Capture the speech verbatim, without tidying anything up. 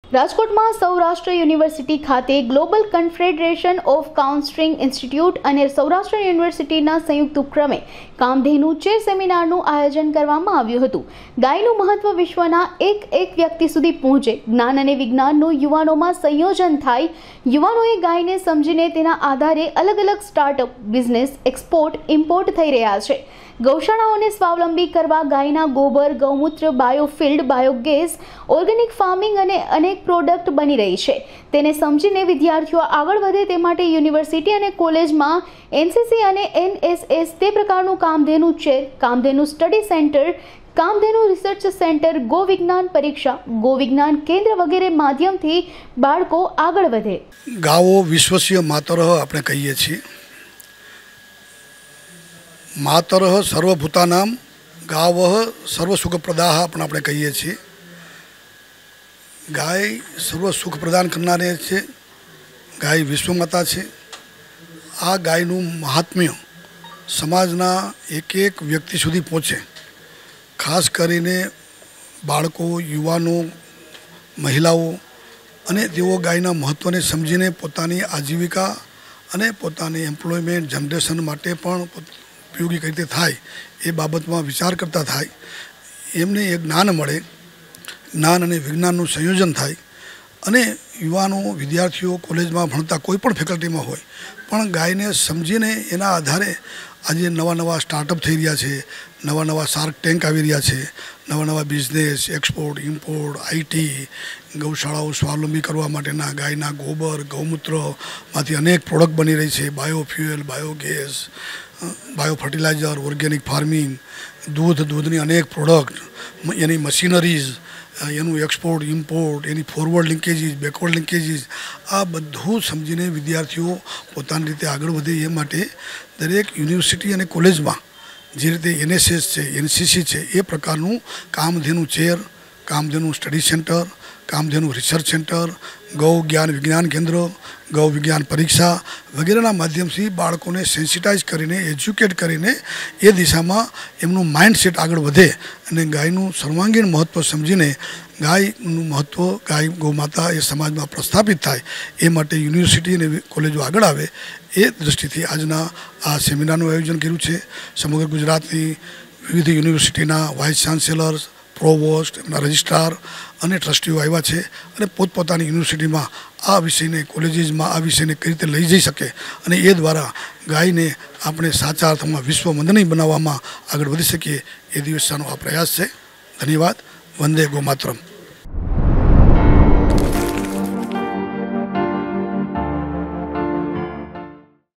રાજકોટ में સૌરાષ્ટ્ર યુનિવર્સિટી ખાતે global confederation of counselling institute અને સૌરાષ્ટ્ર યુનિવર્સિટીના સંયુક્ત ઉપક્રમે કામધેનુ ચેર સેમિનારનું આયોજન કરવામાં આવ્યું હતું। ગાયનું મહત્વ વિશ્વના એક એક વ્યક્તિ સુધી પહોંચે, જ્ઞાન અને વિજ્ઞાનનું યુવાનોમાં સંયોજન થાય, યુવાનોએ ગાયને સમજીને તેના આધારે અલગ અલગ સ્ટાર્ટઅપ, બિઝનેસ, એક્સપોર્ટ, ઇમ્પોર્ટ થઈ રહ્યા છે। ગૌશાળાઓને સ્વાવલંબી કરવા ગાયના ગોબર, ગૌમૂત્ર, બાયોફિલ્ડ, બાયોગેસ, ઓર્ગેનિક ફાર્મિંગ અને અનેક પ્રોડક્ટ બની રહી છે। તેને સમજીને વિદ્યાર્થીઓ આગળ વધે તે માટે યુનિવર્સિટી અને કોલેજમાં એનસીસી અને એનએસએસ તે પ્રકારનું Kamdhenu chair, Kamdhenu study centre, Kamdhenu research centre, ગો વિજ્ઞાન પરીક્ષા, ગો વિજ્ઞાન કેન્દ્ર વગેરે માધ્યમથી બાળકો આગળ વધે। ગાવો વિશ્વસીય માતરઃ આપણે કહીએ છીએ। मातरः सर्वभूतानां गावः सर्वसुखप्रदाः पण આપણે કહીએ છીએ। ગાય સર્વ સુખ પ્રદાન કરનારી છે। ગાય વિશ્વમાતા છે। આ ગાયનું મહાત્મ્ય સમાજના એક એક વ્યક્તિ સુધી પહોંચે, ખાસ કરીને બાળકો, યુવાનો, મહિલાઓ અને તેઓ ગાયના મહત્ત્વને સમજીને પોતાની આજીવિકા અને પોતાની એમ્પ્લોયમેન્ટ જનરેશન માટે પણ ઉપયોગી કઈ રીતે થાય એ બાબતમાં વિચાર કરતા થાય, એમને એક જ્ઞાન મળે, જ્ઞાન અને વિજ્ઞાનનું સંયોજન થાય અને યુવાનો, વિદ્યાર્થીઓ કોલેજમાં ભણતા કોઈ પણ ફેકલ્ટીમાં હોય પણ ગાયને સમજીને એના આધારે આજે નવા નવા સ્ટાર્ટઅપ થઈ રહ્યા છે, નવા નવા શાર્ક ટેન્ક આવી રહ્યા છે, નવા નવા બિઝનેસ, એક્સપોર્ટ, ઇમ્પોર્ટ, આઈટી, ગૌશાળાઓ સ્વાવલંબી કરવા માટેના ગાયના ગોબર, ગૌમૂત્રમાંથી અનેક પ્રોડક્ટ બની રહી છે। Biofuel, biogas, bio fertiliser, organic farming, દૂધ, દૂધની અનેક પ્રોડક્ટ, એની મશીનરીઝ, એનું એક્સપોર્ટ, ઇમ્પોર્ટ, એની ફોરવર્ડ લિંકેજીસ, બેકવર્ડ લિંકેજીસ, આ બધું સમજીને વિદ્યાર્થીઓ પોતાની રીતે આગળ વધે એ માટે દરેક યુનિવર્સિટી અને કોલેજમાં જે રીતે એનએસએસ છે, એનસીસી છે એ પ્રકારનું Kamdhenu chair, Kamdhenu study centre, Kamdhenu research centre, ગૌ જ્ઞાન વિજ્ઞાન કેન્દ્ર, ગૌ વિજ્ઞાન પરીક્ષા વગેરેના માધ્યમથી બાળકોને સેન્સિટાઇઝ કરીને, એજ્યુકેટ કરીને એ દિશામાં એમનું માઇન્ડસેટ આગળ વધે અને ગાયનું સર્વાંગીણ મહત્ત્વ સમજીને ગાયનું મહત્ત્વ, ગાય ગૌમાતા એ સમાજમાં પ્રસ્થાપિત થાય એ માટે યુનિવર્સિટી અને કોલેજો આગળ આવે એ દૃષ્ટિથી આજના આ સેમિનારનું આયોજન કર્યું છે। સમગ્ર ગુજરાતની વિવિધ યુનિવર્સિટીના વાઇસ ચાન્સેલર્સ, પ્રોવોસ્ટ, એમના રજિસ્ટ્રાર અને ટ્રસ્ટીઓ આવ્યા છે અને પોતપોતાની યુનિવર્સિટીમાં આ વિષયને, કોલેજીસમાં આ વિષયને કઈ રીતે લઈ જઈ શકે અને એ દ્વારા ગાયને આપણે સાચા અર્થમાં વિશ્વ વંદનીય બનાવવામાં આગળ વધી શકીએ એ દિવસનો આ પ્રયાસ છે। ધન્યવાદ। વંદે ગૌમાતરમ।